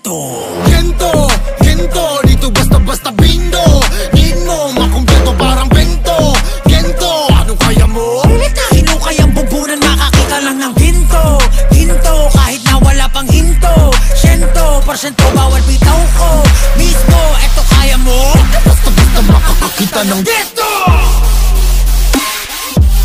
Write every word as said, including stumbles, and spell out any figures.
dito. Gento, gento, dito basta-basta bindo. Need mo, makumpleto parang bento. Gento, ano kaya mo? Hinukay ang bubunan, makakita lang ng ginto. Ginto, kahit na wala pang hinto. Siyento, porsyento, bawal bitaw ko. Mismo, eto kaya mo? Basta-basta makakakita ng Dito!